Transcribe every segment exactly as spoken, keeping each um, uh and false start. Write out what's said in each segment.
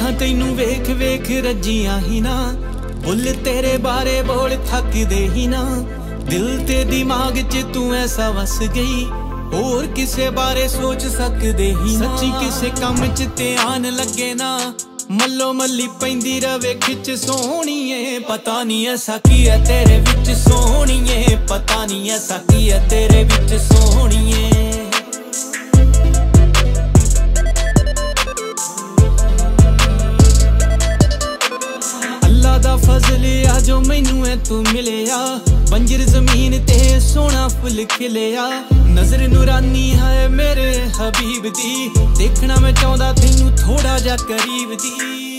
अखां तैनू वेख वेख रजियां ही ना, बुल तेरे बारे बोल थकदे ही ना। दिल ते दिमाग च तू ऐसा वस गई, और किसे बारे सोच सकदे ही ना। सच्ची किसे कम च ध्यान लगे ना, मल्लो मल्ली पैंदी रवे खिच सोहणीए। पता नहीं ऐसा की है तेरे विच सोहणीए, पता नहीं ऐसा की है तेरे विच सोहणीए। अल्लाह दा फजल आ जो मैनू है तू मिलिया, बंजर जमीन ते सोना फुल खिलिया। नजर नूरानी है मेरे हबीब दी, देखना मैं चाहता तैनू थोड़ा जा करीब दी।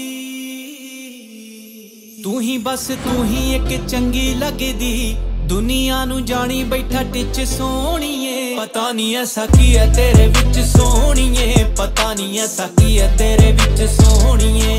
तू ही बस तू ही एक चंगी लगदी, दुनिया नू जानी बैठा टिच सोहणीए। पता नहीं ऐसा की है तेरे विच सोहणीए, पता नहीं ऐसा की है तेरे विच सोहणीए।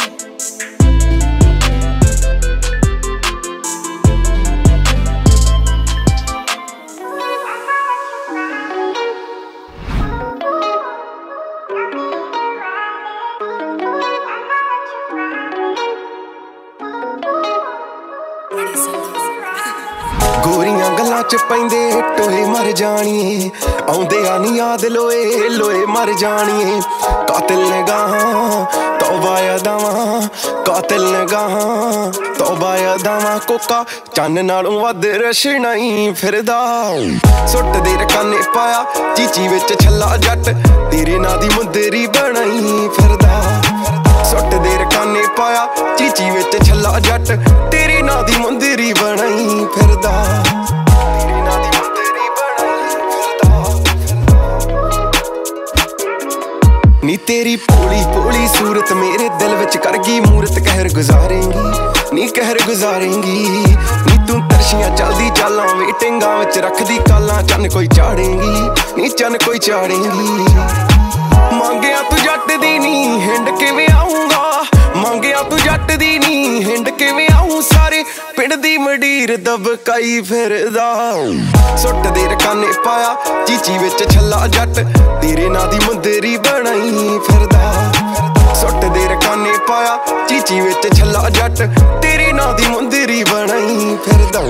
गोरियां गल्लां च पैंदे टोए मर जानिए, आउंदे आनी याद लोए लोए मर जानिए। कातिल ने गाहां तौबा अदावां, कातिल ने गाहां तौबा अदावां। कोका चन्न नालों वध रशना ही फिरदा, सुट दे रकाने पाया चीची विच छल्ला जट, तेरे नां दी मुंदरी बनाई फिरदा। सुट दे रकाने पाया चीची विच छल्ला जट, तेरे नां दी मुंदरी बनाई फिरदा। तेरे नां दी मुंदरी बनाई फिरदा। नी तेरी भोली भोली सूरत मेरे दिल विच कर गई मूरत, कहर गुजारेंगी नी कहर गुजारेंगी। नी तू तरशियां चलदी चालां वेटिंगां विच रखदी कालां, चन्न कोई चाड़ेंगी नी चन्न कोई चाड़ेंगी। मांगिया तू जट दी नी हिंड किवें आऊंगा, मांगिया तू जट दी नी हिंड किवें आऊं। सारे पिंड दी मंडीर दबकाई फिरदा, सुट दे रकाने पाया चीची विच छल्ला जट, तेरे नां दी मुंदरी बनाई फिरदा। सुट दे रकाने पाया चीची विच छल्ला जट, तेरे नां दी मुंदरी बनाई फिरदा।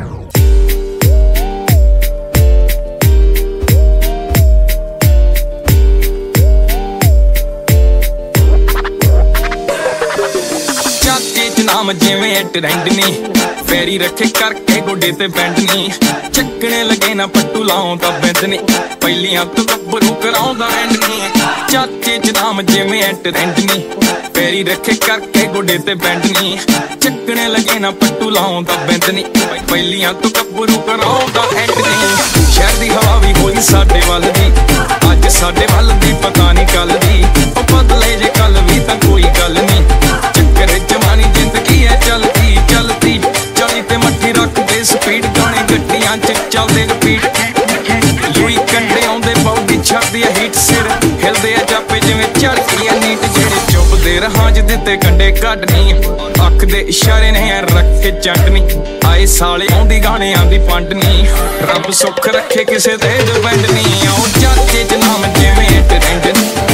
नाम जिवें ट्रेंड नी, पैरी रखे करके गोडे ते बैंड नी। चक्कने लगे ना पट्टू लाऊं तां बैंड नी, पहलियां तो गब्बरू कराउंदा एंड नी। चाचे च नाम जिवें ट्रेंड नी, पैरी रखे करके गोडे ते बैंड नी। चक्कने लगे ना पट्टू लाऊं तां बैंड नी, पहलियां तो गब्बरू कराउंदा एंड नी। शहर दी हवा भी होई साडे वल दी, अज साडे वल दी पता नहीं कल दी। ओ बदले जे कल भी तां कोई गल नी, चक्कर जवानी जिंदगी है चलती चलती। चाली ते मट्ठी रख दे स्पीड, गाने गड्डियां च चलदे रिपीट। यूई कंडे आउंदे बॉडी छड़दी है हीट, सिर हिलदे आ जापे जिवें झड़की है नीट। जेड़े चुभदे रहां च दित्ते कंडे कड्डनी, अख दे इशारे ने रख के चटनी। आए साले आउंदी गाणियां दी पंडनी, रब सुख रखे किसे ते डिपेंड नी। आओ चाचे च नाम जिवें ट्रेंड।